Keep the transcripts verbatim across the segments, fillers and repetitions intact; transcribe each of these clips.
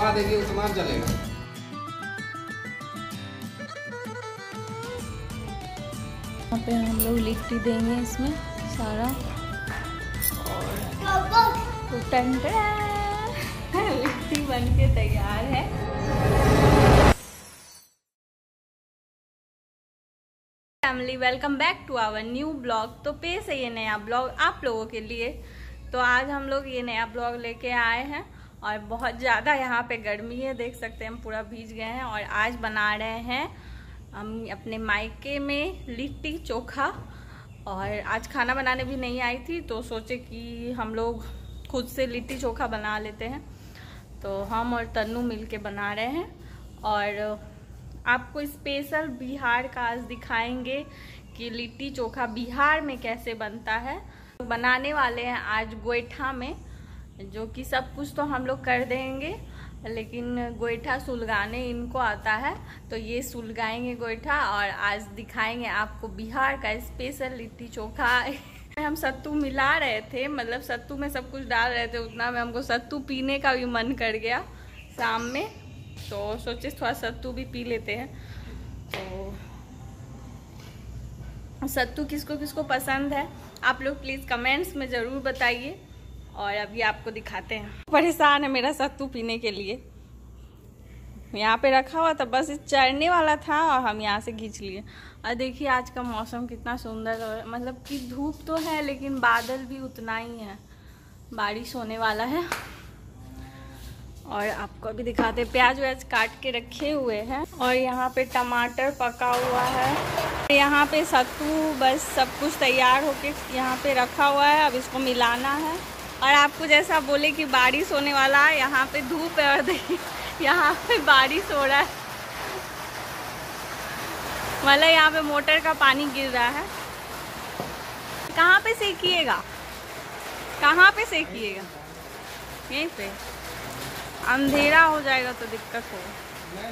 बना देगी उतना जलेगा। यहाँ पे हम लोग लिट्टी देंगे इसमें सारा और लिट्टी बन के तैयार है। Family welcome back to our new blog. तो पेश है ये नया ब्लॉग आप लोगों के लिए। तो आज हम लोग ये नया ब्लॉग लेके आए हैं और बहुत ज़्यादा यहाँ पे गर्मी है, देख सकते हैं हम पूरा भीज गए हैं। और आज बना रहे हैं हम अपने मायके में लिट्टी चोखा। और आज खाना बनाने भी नहीं आई थी तो सोचे कि हम लोग खुद से लिट्टी चोखा बना लेते हैं। तो हम और तन्नू मिलके बना रहे हैं और आपको स्पेशल बिहार का आज दिखाएंगे कि लिट्टी चोखा बिहार में कैसे बनता है। बनाने वाले हैं आज गोईठा में, जो कि सब कुछ तो हम लोग कर देंगे लेकिन गोईठा सुलगाने इनको आता है तो ये सुलगाएंगे गोईठा और आज दिखाएंगे आपको बिहार का स्पेशल लिट्टी चोखा। हम सत्तू मिला रहे थे, मतलब सत्तू में सब कुछ डाल रहे थे, उतना में हमको सत्तू पीने का भी मन कर गया शाम में, तो सोचे थोड़ा सत्तू भी पी लेते हैं। तो सत्तू किसको किसको पसंद है आप लोग प्लीज़ कमेंट्स में ज़रूर बताइए। और अभी आपको दिखाते हैं। परेशान है मेरा सत्तू पीने के लिए, यहाँ पे रखा हुआ था, बस चढ़ने वाला था और हम यहाँ से खींच लिए। और देखिए आज का मौसम कितना सुंदर है, मतलब कि धूप तो है लेकिन बादल भी उतना ही है, बारिश होने वाला है। और आपको अभी दिखाते, प्याज व्याज काट के रखे हुए हैं और यहाँ पे टमाटर पका हुआ है। यहाँ पे सत्तू बस सब कुछ तैयार होके यहाँ पे रखा हुआ है, अब इसको मिलाना है। और आपको जैसा बोले कि बारिश होने वाला है, यहाँ पे धूप है और देखिए यहाँ पे बारिश हो रहा है, मतलब यहाँ पे मोटर का पानी गिर रहा है। कहाँ पे सेकिएगा, कहाँ पे सेकिएगा? यहीं पे अंधेरा हो जाएगा तो दिक्कत होगा।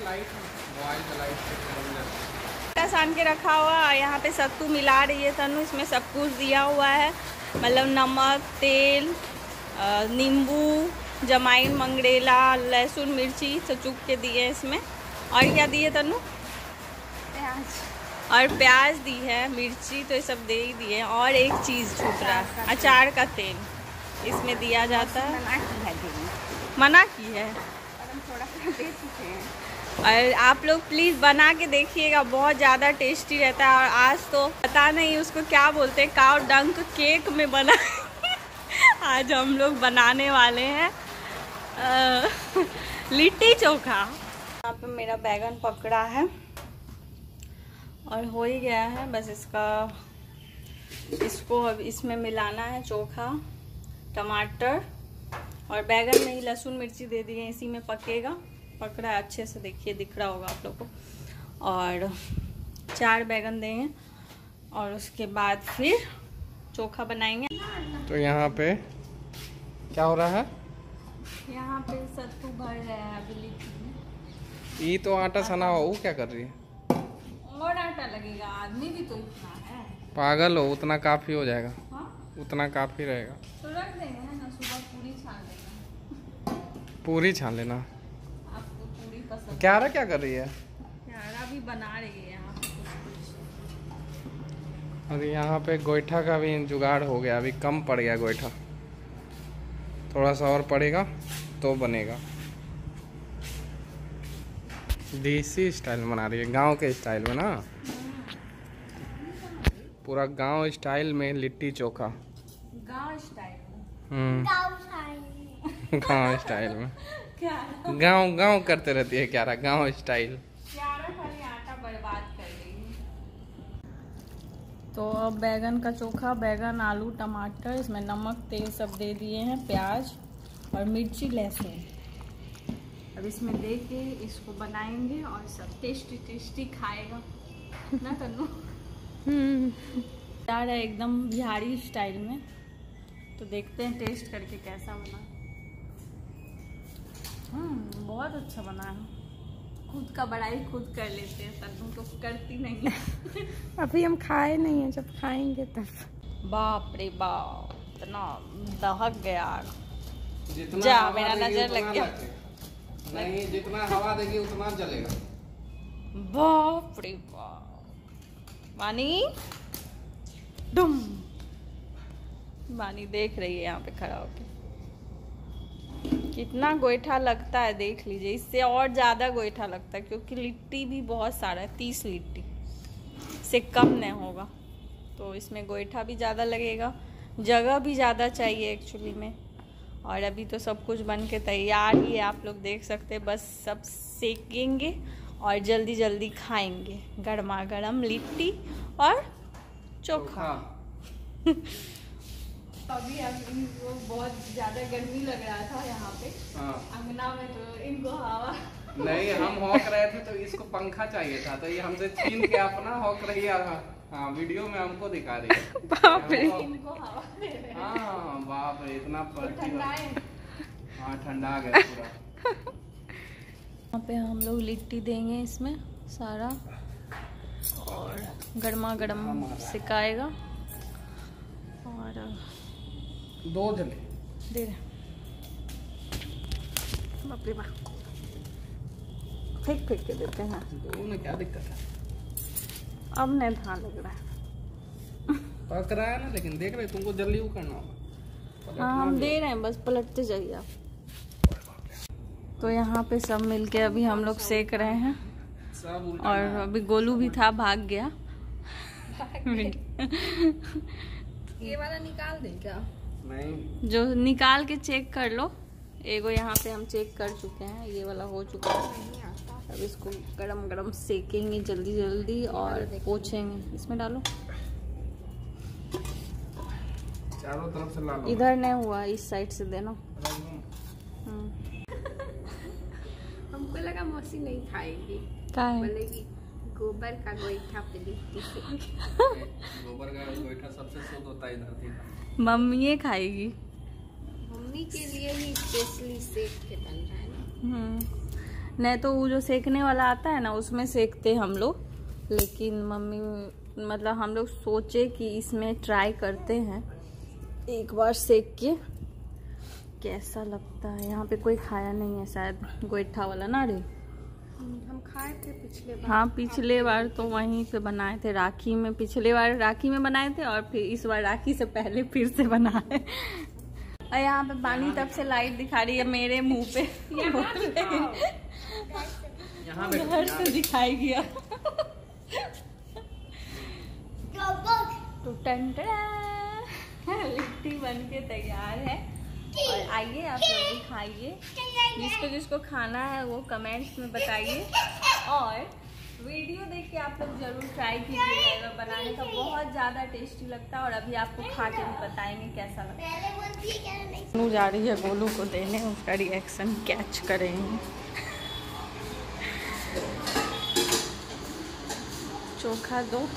सान के रखा हुआ है, यहाँ पे सत्तू मिला रही है तनु, इसमें सब कुछ दिया हुआ है, मतलब नमक, तेल, नींबू, जमाइन, मंगरेला, लहसुन, मिर्ची चुक के दिए इसमें। और क्या दिए तनु? प्याज और प्याज दी है, मिर्ची तो ये सब दे ही दिए। और एक चीज़ छूट रहा है, अचार का तेल इसमें दिया जाता है। मना की है थोड़ा सा दे चुके हैं। और आप लोग प्लीज़ बना के देखिएगा, बहुत ज़्यादा टेस्टी रहता है। और आज तो पता नहीं उसको क्या बोलते हैं, काव डंक केक में बना आज हम लोग बनाने वाले हैं लिट्टी चोखा। यहाँ पे मेरा बैगन पकड़ा है और हो ही गया है, बस इसका इसको अब इसमें मिलाना है चोखा, टमाटर और बैगन में ही लहसुन मिर्ची दे दिए, इसी में पकेगा। पकड़ा है अच्छे से, देखिए दिख रहा होगा आप लोग को। और चार बैगन देंगे और उसके बाद फिर चोखा बनाएंगे। तो यहाँ पे क्या हो रहा है? यहाँ पे सत्तू भर रहा है अभी लिट्टी में। ये तो आटा सना हो, वो क्या कर रही है? और आटा लगेगा, आदमी भी तो इतना है। पागल हो, उतना काफी हो जाएगा। हाँ? उतना काफी रहेगा। तो रख देंगे है ना, सुबह पूरी छान लेना। पूरी छान लेना। आपको पूरी पसंद? क्यारा क्या कर रही है? क्यारा भी बना रही है यहाँ पे कुछ कुछ। और यहाँ पे गोईठा का भी जुगाड़ हो गया, अभी कम पड़ गया गोईठा, थोड़ा सा और पड़ेगा तो बनेगा। देसी स्टाइल में बना रही है, गांव के स्टाइल में ना, पूरा गांव स्टाइल में लिट्टी चोखा। गांव स्टाइल में? हम्म, गांव स्टाइल में। क्या गांव गांव करते रहती है क्यारा, गांव स्टाइल। क्यारा खाली आटा बर्बाद कर रही है। तो अब बैगन का चोखा, बैगन, आलू, टमाटर, इसमें नमक, तेल सब दे दिए हैं, प्याज और मिर्ची, लहसुन। अब इसमें दे के इसको बनाएंगे और सब टेस्टी टेस्टी खाएगा ना तन्नू? यार है एकदम बिहारी स्टाइल में, तो देखते हैं टेस्ट करके कैसा बना। हम्म बहुत अच्छा बना है। खुद का बड़ाई खुद कर लेते हैं, तन्नू तो करती नहीं है। अभी हम खाए नहीं है, जब खाएंगे तब। बाप रे बाप, इतना दहक गया, जा मेरा नजर लग गया। नहीं, जितना हवा देगी उतना जलेगा। बाप रे बाप। वानी डुम। वानी देख रही है यहाँ पे खड़ा होके कितना गोईठा लगता है, देख लीजिए। इससे और ज़्यादा गोईठा लगता है क्योंकि लिट्टी भी बहुत सारा है, तीस लिट्टी से कम नहीं होगा, तो इसमें गोईठा भी ज़्यादा लगेगा, जगह भी ज़्यादा चाहिए एक्चुअली में। और अभी तो सब कुछ बन के तैयार ही है, आप लोग देख सकते हैं। बस सब सेकेंगे और जल्दी जल्दी खाएंगे गर्मा गर्म लिट्टी और चोखा। अभी इनको बहुत ज्यादा गर्मी लग रहा था यहाँ पे। हाँ। अंगना में, तो इनको हवा नहीं, हम हॉक रहे थे तो इसको पंखा चाहिए था, तो ये हमसे छीन के अपना हॉक रही है। हाँ, वीडियो में हमको दिखा रही है। बाप रे, इनको हवा दे रहे हैं। हाँ बाप रे, इतना ठंडा है। हाँ, ठंडा गया पूरा। यहाँ पे हम लोग लिट्टी देंगे इसमें सारा, और गर्मा गर्म सिकाएगा। और दो जले दे रहे, बाप रे बाप, फेंक फेंक के देते हैं। दो में क्या दिक्कत है? अब नहीं धान लग रहा है। पक रहा है ना, लेकिन देख रहे तुमको जल्दी वो करना होगा। हाँ, हम दे रहे हैं, बस पलटते जाइए आप। तो यहाँ पे सब मिलके अभी हम लोग सेक रहे हैं। सब और अभी गोलू भी था, भाग गया। ये वाला निकाल दे क्या? नहीं, जो निकाल के चेक कर लो। एगो यहाँ पे हम चेक कर चुके हैं, ये वाला हो चुका है। अब इसको गरम गरम सेकेंगे जल्दी जल्दी और पोंछेंगे। इसमें डालो, चारों तरफ से ला लो। इधर नहीं हुआ, इस साइड से देना। हमको लगा मौसी नहीं खाएगी, क्या है? बोलेगी गोबर का गोईठा पे लिट्टी से। गोबर का गोईठा सबसे शुद्ध होता है धरती का। मम्मी ये खाएगी। मम्मी के लिए ही स्पेशली सेक के बन रहा है ना। हम्म, नहीं तो वो जो सेकने वाला आता है ना, उसमें सेकते हम लोग, लेकिन मम्मी मतलब हम लोग सोचे कि इसमें ट्राई करते हैं एक बार सेक के, कैसा लगता है। यहाँ पे कोई खाया नहीं है शायद गोईठा वाला ना रे। हम खाए थे पिछले बार। हाँ, पिछले बार तो वहीं पे बनाए थे, राखी में। पिछले बार राखी में बनाए थे और फिर इस बार राखी से पहले फिर से बनाए। और यहाँ पे पानी तब से लाइट दिखा रही है मेरे मुंह पे। यहाँ घर से दिखाई गया। तो लिट्टी बन के तैयार है, और आइए आप लोग भी खाइए। जिसको जिसको खाना है वो कमेंट्स में बताइए, और वीडियो देख के आप लोग जरूर ट्राई कीजिएगा। बनाने का बहुत ज़्यादा टेस्टी लगता है, और अभी आपको खा के भी बताएंगे कैसा लगता है। जा रही है गोलू को देने, उसका रिएक्शन कैच करेंगे। चोखा दो।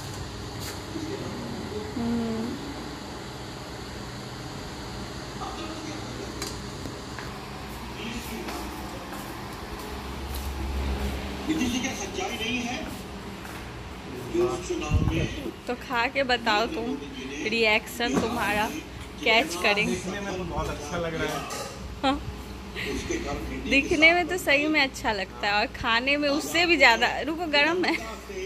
सच्चाई नहीं है कि उस चुनाव में। तो खा के बताओ तुम, रिएक्शन तुम्हारा कैच करेंगे। दिखने में तो बहुत अच्छा लग रहा है। हाँ, दिखने में तो सही में अच्छा लगता है, और खाने में उससे भी ज्यादा। रुको, गरम है।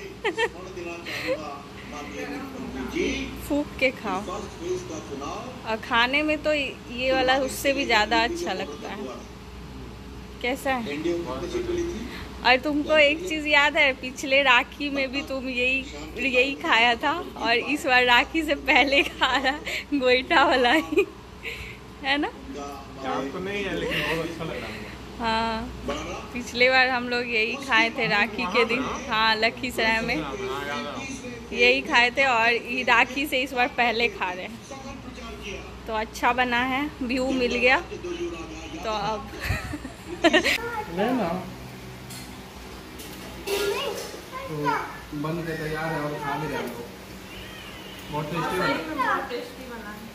फूक के खाओ, और खाने में तो ये वाला उससे भी ज्यादा अच्छा लगता है। कैसा है? और तुमको एक चीज याद है, पिछले राखी में भी तुम यही यही खाया था, और इस बार राखी से पहले खा रहा गोईठा वाला ही है ना? आपको नहीं है, लेकिन बहुत अच्छा लग रहा है। हाँ, पिछले बार हम लोग यही खाए थे राखी के दिन। हाँ, लखीसराय में यही खाए थे, और ये राखी से इस बार पहले खा रहे हैं। तो अच्छा बना है, व्यू मिल गया। तो अब ना तो बन के तैयार है, और खा भी रहे हैं। बहुत टेस्टी बना है। टेस्टी बना है।